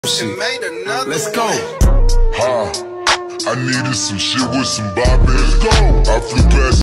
Let's go. I needed some shit with some bop in it. I flew past